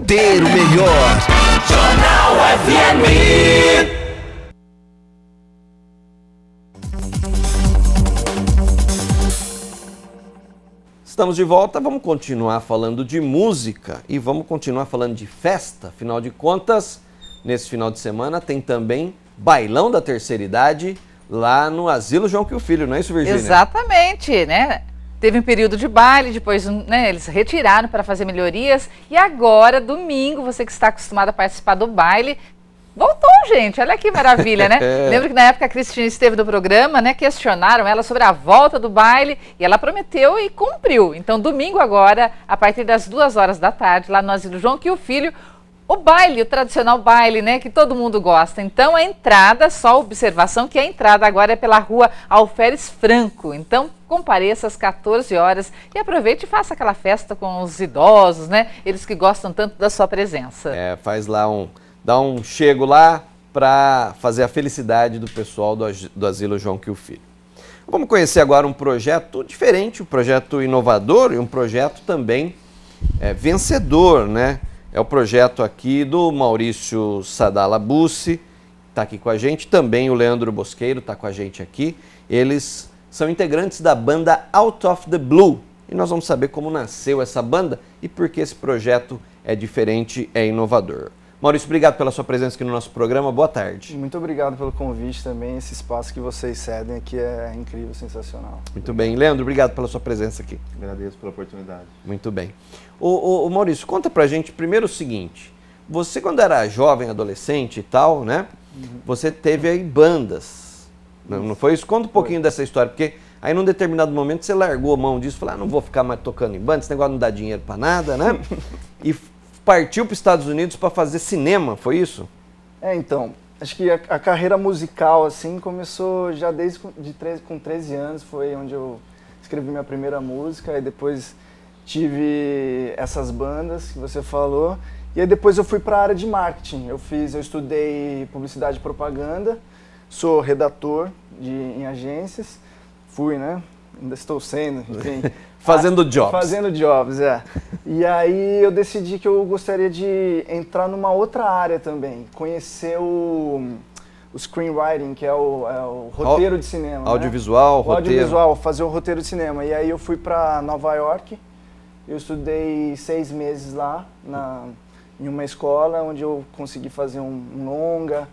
ter o melhor. Jornal FM. Estamos de volta, vamos continuar falando de música e vamos continuar falando de festa. Afinal de contas, nesse final de semana tem também Bailão da Terceira Idade lá no Asilo João Quil Filho, não é isso, Virgínia? Exatamente, né? Teve um período de baile, depois eles retiraram para fazer melhorias e agora, domingo, você que está acostumado a participar do baile, voltou, gente, olha que maravilha, né? Lembro que na época a Cristina esteve no programa, né? Questionaram ela sobre a volta do baile e ela prometeu e cumpriu. Então, domingo agora, a partir das 2h da tarde, lá no Asilo João Quil Filho, o baile, o tradicional baile, né? Que todo mundo gosta. Então, a entrada, só observação que a entrada agora é pela rua Alferes Franco. Então, compareça às 14 horas e aproveite e faça aquela festa com os idosos, né? Eles que gostam tanto da sua presença. Faz lá dá um chego lá para fazer a felicidade do pessoal do Asilo João Quil Filho. Vamos conhecer agora um projeto diferente, um projeto inovador e um projeto também vencedor, né? É o projeto aqui do Maurício Sadala Bussi, está aqui com a gente, também o Leandro Bosqueiro está com a gente aqui. Eles são integrantes da banda Out of the Blue e nós vamos saber como nasceu essa banda e por que esse projeto é diferente, é inovador. Maurício, obrigado pela sua presença aqui no nosso programa. Boa tarde. Muito obrigado pelo convite também. Esse espaço que vocês cedem aqui é incrível, sensacional. Muito bem. Leandro, obrigado pela sua presença aqui. Agradeço pela oportunidade. Muito bem. Ô Maurício, conta pra gente primeiro o seguinte. Você, quando era jovem, adolescente e tal, né? Você teve aí bandas. Não foi isso? Conta um pouquinho dessa história, porque aí num determinado momento você largou a mão disso e falou, não vou ficar mais tocando em banda, esse negócio não dá dinheiro pra nada, né? E partiu para os Estados Unidos para fazer cinema, foi isso? Então, acho que a carreira musical, assim, começou já desde com 13 anos, foi onde eu escrevi minha primeira música, e depois tive essas bandas que você falou, e aí depois eu fui para a área de marketing. Eu estudei publicidade e propaganda, sou redator em agências, fui, né? Ainda estou sendo, enfim. Fazendo jobs. Fazendo jobs, E aí eu decidi que eu gostaria de entrar numa outra área também, conhecer o screenwriting, que é o roteiro de cinema. Audiovisual, né? roteiro. Audiovisual, fazer o roteiro de cinema. E aí eu fui para Nova York, eu estudei 6 meses lá, em uma escola, onde eu consegui fazer um longa.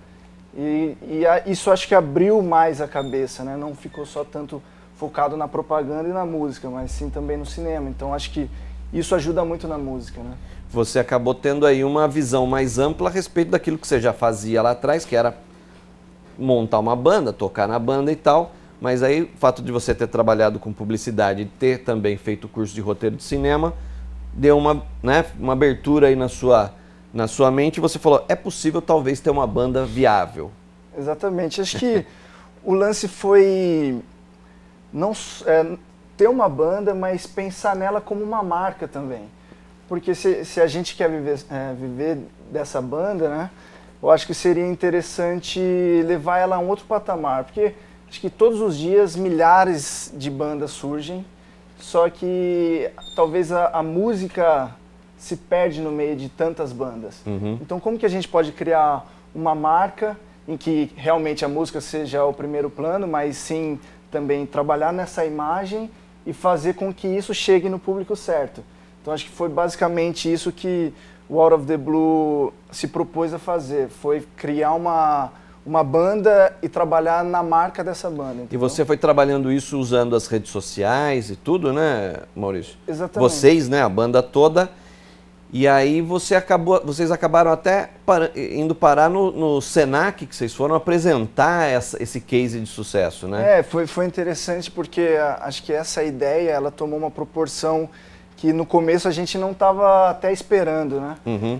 Isso acho que abriu mais a cabeça, né? Não ficou só tanto focado na propaganda e na música, mas sim também no cinema. Então acho que isso ajuda muito na música, né? Você acabou tendo aí uma visão mais ampla a respeito daquilo que você já fazia lá atrás, que era montar uma banda, tocar na banda e tal, mas aí o fato de você ter trabalhado com publicidade e ter também feito o curso de roteiro de cinema, deu uma abertura aí na sua mente e você falou, é possível talvez ter uma banda viável. Exatamente, acho que o lance foi não ter uma banda, mas pensar nela como uma marca também. Porque se a gente quer viver dessa banda, né, eu acho que seria interessante levar ela a um outro patamar. Porque acho que todos os dias milhares de bandas surgem, só que talvez a música se perde no meio de tantas bandas. Então como que a gente pode criar uma marca em que realmente a música seja o primeiro plano, mas sim também trabalhar nessa imagem e fazer com que isso chegue no público certo. Então acho que foi basicamente isso que o Out of the Blue se propôs a fazer, foi criar uma banda e trabalhar na marca dessa banda. Entendeu? E você foi trabalhando isso usando as redes sociais e tudo, né, Maurício? Exatamente. Vocês, né, a banda toda. E aí vocês acabaram até indo parar no Senac, que vocês foram apresentar esse case de sucesso, né? Foi interessante porque acho que essa ideia ela tomou uma proporção que no começo a gente não estava até esperando, né?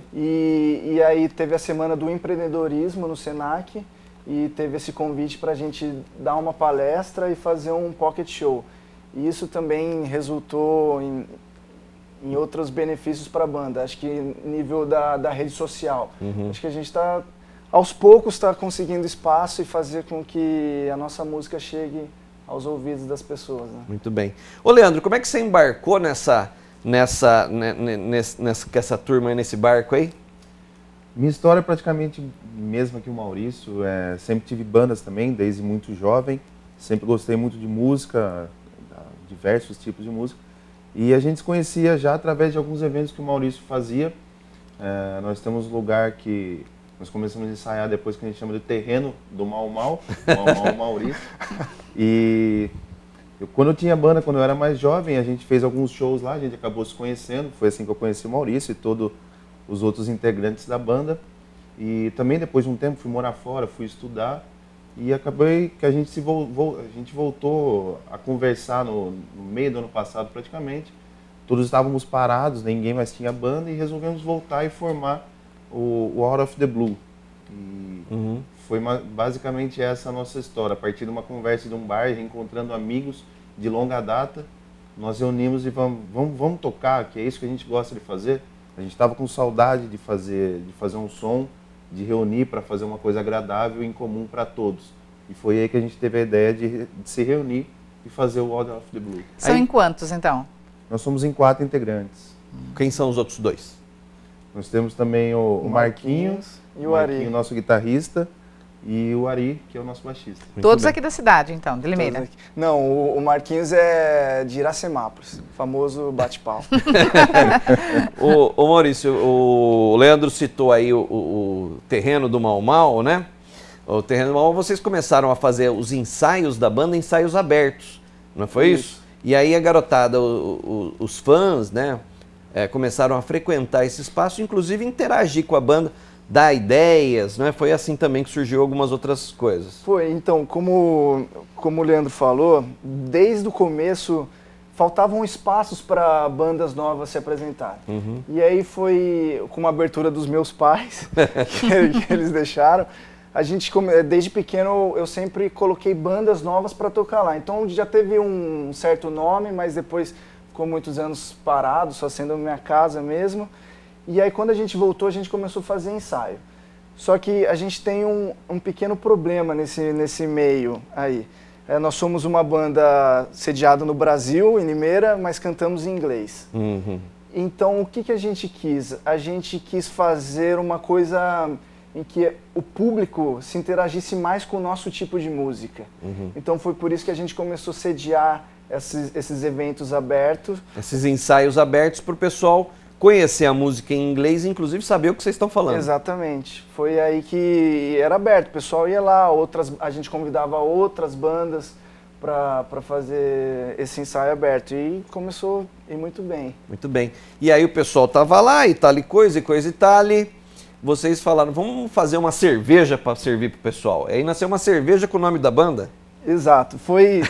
E aí teve a semana do empreendedorismo no Senac e teve esse convite para a gente dar uma palestra e fazer um pocket show. E isso também resultou em outros benefícios para a banda, acho que nível da rede social. Acho que a gente aos poucos está conseguindo espaço e fazer com que a nossa música chegue aos ouvidos das pessoas. Né? Muito bem. Ô Leandro, como é que você embarcou nessa com essa turma aí nesse barco aí? Minha história é praticamente mesma que o Maurício. Sempre tive bandas também, desde muito jovem. Sempre gostei muito de música, diversos tipos de música. E a gente se conhecia já através de alguns eventos que o Maurício fazia. Nós temos um lugar que nós começamos a ensaiar depois, que a gente chama de terreno do Mau Mau, Maurício. E quando eu tinha banda, quando eu era mais jovem, a gente fez alguns shows lá, a gente acabou se conhecendo. Foi assim que eu conheci o Maurício e todos os outros integrantes da banda. E também depois de um tempo fui morar fora, fui estudar. E acabei que a gente voltou a conversar no meio do ano passado praticamente. Todos estávamos parados, ninguém mais tinha banda e resolvemos voltar e formar o Out of the Blue. E foi basicamente essa a nossa história. A partir de uma conversa de um bar, reencontrando amigos de longa data, nós reunimos e vamos tocar, que é isso que a gente gosta de fazer. A gente estava com saudade de fazer um som, de reunir para fazer uma coisa agradável e em comum para todos. E foi aí que a gente teve a ideia de se reunir e fazer o Out of the Blue. São em quantos, então? Nós somos em 4 integrantes. Quem são os outros 2? Nós temos também o Marquinhos e o Ari, nosso guitarrista, e o Ari, que é o nosso baixista. Todos aqui da cidade, então, de Limeira. Não, o Marquinhos é de Iracemápolis, famoso bate-pau. Ô Maurício, o Leandro citou aí o terreno do Mau Mau, né? O terreno do Mau Mau, vocês começaram a fazer os ensaios da banda, ensaios abertos, não foi isso? E aí a garotada, os fãs, né, começaram a frequentar esse espaço, inclusive interagir com a banda, dar ideias, né? Foi assim também que surgiu algumas outras coisas. Foi, então, como o Leandro falou, desde o começo faltavam espaços para bandas novas se apresentarem. E aí foi com uma abertura dos meus pais, que eles deixaram. A gente, desde pequeno, eu sempre coloquei bandas novas para tocar lá. Então já teve um certo nome, mas depois ficou muitos anos parado, só sendo minha casa mesmo. E aí quando a gente voltou, a gente começou a fazer ensaio. Só que a gente tem um pequeno problema nesse meio aí. Nós somos uma banda sediada no Brasil, em Limeira, mas cantamos em inglês. Então o que a gente quis? A gente quis fazer uma coisa em que o público se interagisse mais com o nosso tipo de música. Então foi por isso que a gente começou a sediar esses eventos abertos. Esses ensaios abertos para o pessoal conhecer a música em inglês e inclusive saber o que vocês estão falando. Exatamente. Foi aí que era aberto, o pessoal ia lá, a gente convidava outras bandas para fazer esse ensaio aberto e começou a ir muito bem. Muito bem. E aí o pessoal tava lá e tal coisa e tal. Vocês falaram, vamos fazer uma cerveja para servir pro pessoal. Aí nasceu uma cerveja com o nome da banda? Exato. Foi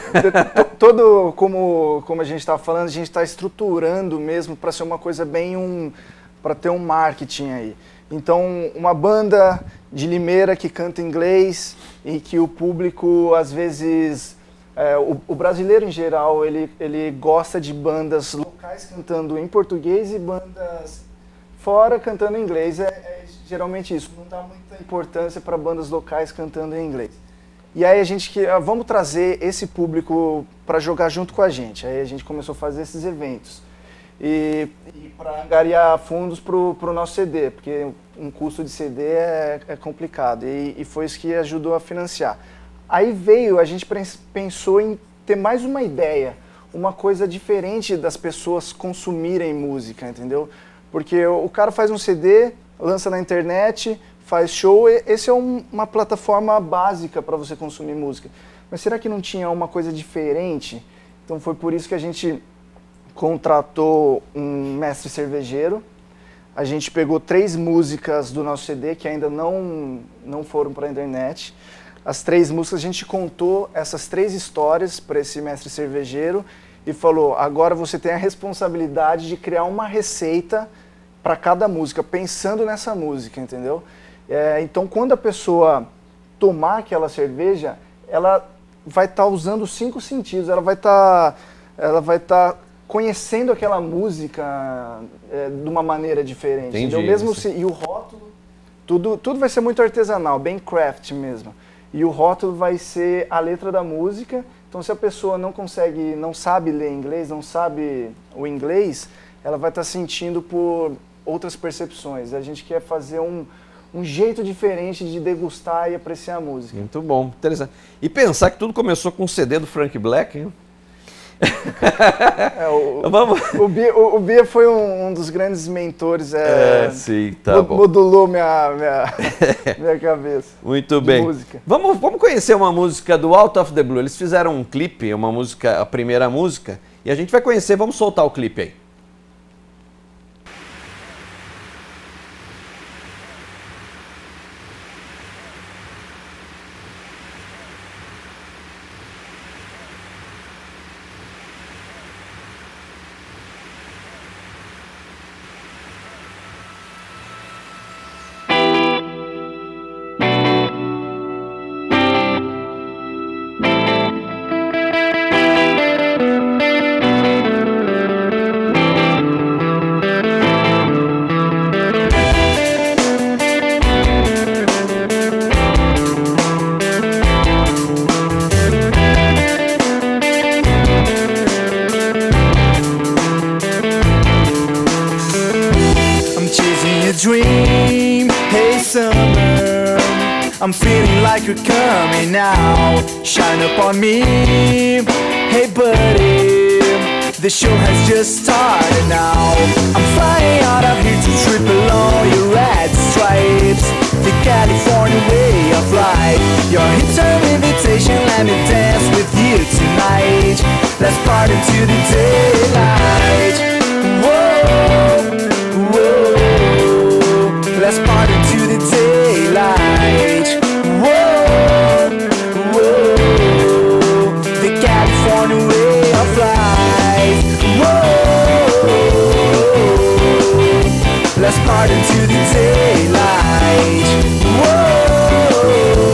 todo, como a gente estava falando, a gente está estruturando mesmo para ser uma coisa bem para ter um marketing aí. Então, uma banda de Limeira que canta inglês e que o público, às vezes, o brasileiro em geral, ele gosta de bandas locais cantando em português e bandas fora cantando em inglês. Geralmente isso, não dá muita importância para bandas locais cantando em inglês. E aí a gente, vamos trazer esse público para jogar junto com a gente. Aí a gente começou a fazer esses eventos. E para angariar fundos para o nosso CD, porque um custo de CD é complicado. E foi isso que ajudou a financiar. Aí a gente pensou em ter mais uma ideia, uma coisa diferente das pessoas consumirem música, entendeu? Porque o cara faz um CD, lança na internet, faz show, esse é uma plataforma básica para você consumir música. Mas será que não tinha uma coisa diferente? Então foi por isso que a gente contratou um mestre cervejeiro. A gente pegou 3 músicas do nosso CD que ainda não foram para a internet. As 3 músicas, a gente contou essas 3 histórias para esse mestre cervejeiro e falou, agora você tem a responsabilidade de criar uma receita para cada música, pensando nessa música, entendeu? Então, quando a pessoa tomar aquela cerveja, ela vai estar usando 5 sentidos, ela vai estar conhecendo aquela música de uma maneira diferente. Entendi, entendeu? Mesmo e o rótulo, tudo vai ser muito artesanal, bem craft mesmo. E o rótulo vai ser a letra da música. Então, se a pessoa não sabe ler inglês, não sabe o inglês, ela vai estar sentindo por outras percepções. A gente quer fazer um jeito diferente de degustar e apreciar a música. Muito bom, interessante. E pensar que tudo começou com um CD do Frank Black, hein? O Bia foi um dos grandes mentores. Sim, tá bom. Modulou minha cabeça. Muito bem. Música. Vamos conhecer uma música do Out of the Blue. Eles fizeram um clipe, a primeira música, e a gente vai conhecer. Vamos soltar o clipe aí. I'm feeling like you're coming now. Shine upon me. Hey buddy, the show has just started now. I'm flying out of here to triple all your red stripes. The California way of life. Your eternal invitation, let me dance with you tonight. Let's party to the daylight. Whoa, whoa. Let's party to the daylight. Whoa, whoa. The California way of life. Whoa, let's party to the daylight. Whoa,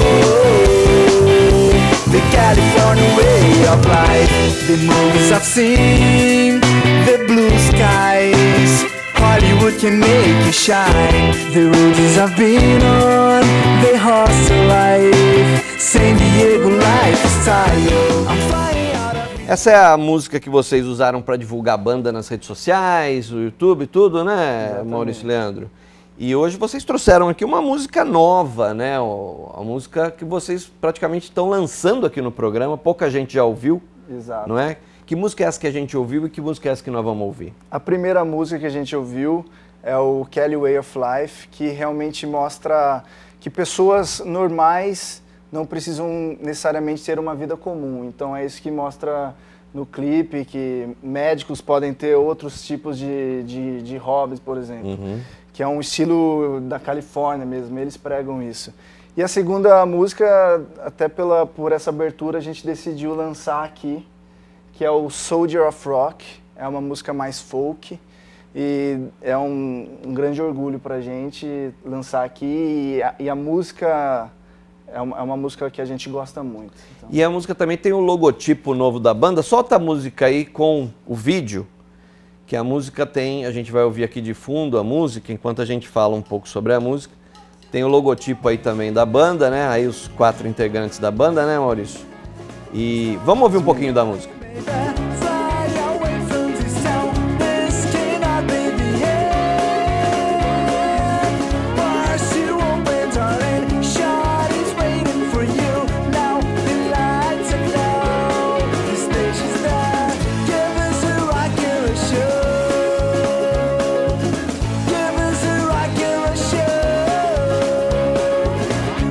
the California way of life. The movies I've seen, the blue skies, Hollywood can make you shine. The roads I've been on, the hustle life, San Diego lifestyle. I'm flying out of... Essa é a música que vocês usaram para divulgar a banda nas redes sociais, o YouTube, tudo, né, Exatamente. Maurício e Leandro? E hoje vocês trouxeram aqui uma música nova, né? A música que vocês praticamente estão lançando aqui no programa, pouca gente já ouviu, Exato. não é? Que música é essa que a gente ouviu e que música é essa que nós vamos ouvir? A primeira música que a gente ouviu é o Kelly Way of Life, que realmente mostra que pessoas normais não precisam necessariamente ter uma vida comum. Então é isso que mostra no clipe, que médicos podem ter outros tipos de hobbies, por exemplo, que é um estilo da Califórnia mesmo, eles pregam isso. E a segunda música, até por essa abertura, a gente decidiu lançar aqui, que é o Soldier of Rock, é uma música mais folk, e é um grande orgulho pra gente lançar aqui, e a música é uma música que a gente gosta muito. Então. E a música também tem o logotipo novo da banda. Solta a música aí com o vídeo, que a música tem, a gente vai ouvir aqui de fundo a música, enquanto a gente fala um pouco sobre a música. Tem o logotipo aí também da banda, né? Aí os 4 integrantes da banda, né, Maurício? E vamos ouvir um pouquinho da música.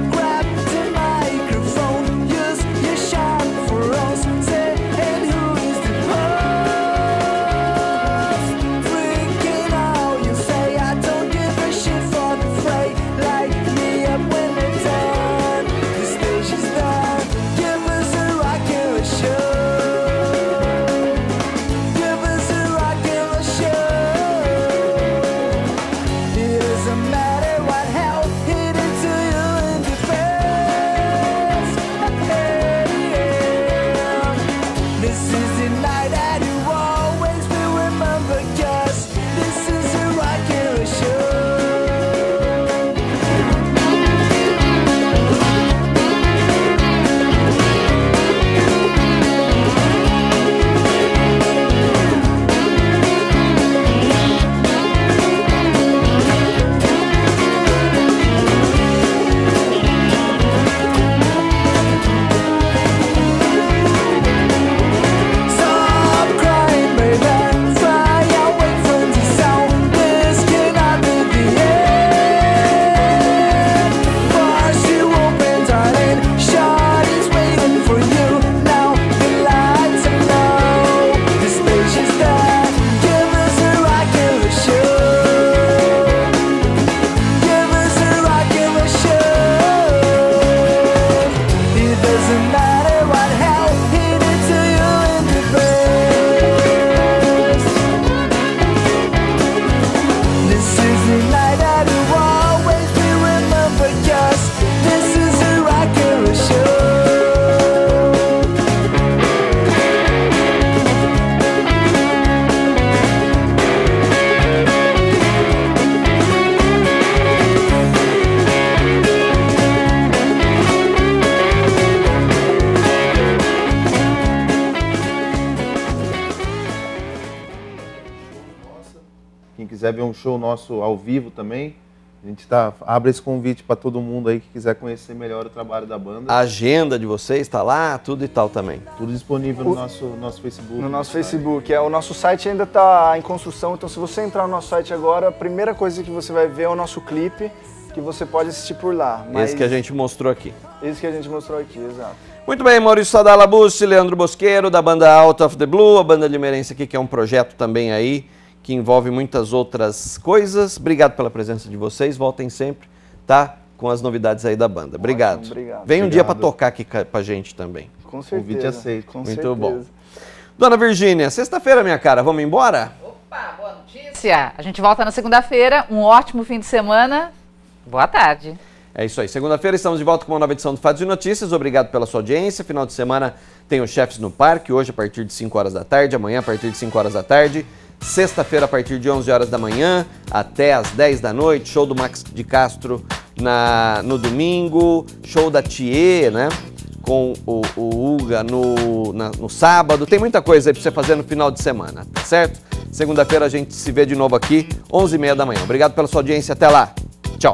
Grab the microphone, use your charm for us. Say, and who is quiser ver um show nosso ao vivo também, a gente abre esse convite para todo mundo aí que quiser conhecer melhor o trabalho da banda. A agenda de vocês está lá, tudo e tal também. Tudo disponível no nosso Facebook. No nosso Facebook. O nosso site ainda está em construção, então se você entrar no nosso site agora, a primeira coisa que você vai ver é o nosso clipe, que você pode assistir por lá. Esse que a gente mostrou aqui. Esse que a gente mostrou aqui, exato. Muito bem, Maurício Sadala Bussi, Leandro Bosqueiro, da banda Out of the Blue, a banda limeirense aqui, que é um projeto também aí, que envolve muitas outras coisas. Obrigado pela presença de vocês, voltem sempre, tá? Com as novidades aí da banda. Obrigado. Ótimo, obrigado. Vem um dia para tocar aqui pra gente também. Com certeza. Convite aceito. Com Muito certeza. bom. Dona Virgínia, sexta-feira, minha cara, vamos embora? Opa, boa notícia. A gente volta na segunda-feira. Um ótimo fim de semana. Boa tarde. É isso aí. Segunda-feira estamos de volta com uma nova edição do Fatos e Notícias. Obrigado pela sua audiência. Final de semana tem os Chefes no Parque, hoje a partir de 5 horas da tarde, amanhã a partir de 5 horas da tarde, sexta-feira a partir de 11 horas da manhã até às 10 da noite, show do Max de Castro no domingo, show da Thier, né? Com o Uga no sábado. Tem muita coisa aí pra você fazer no final de semana, tá certo? Segunda-feira a gente se vê de novo aqui, 11h30 da manhã. Obrigado pela sua audiência. Até lá. Tchau.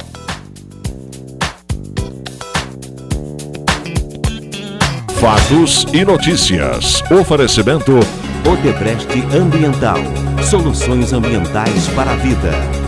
Fatos e notícias. Oferecimento Odebrecht Ambiental. Soluções ambientais para a vida.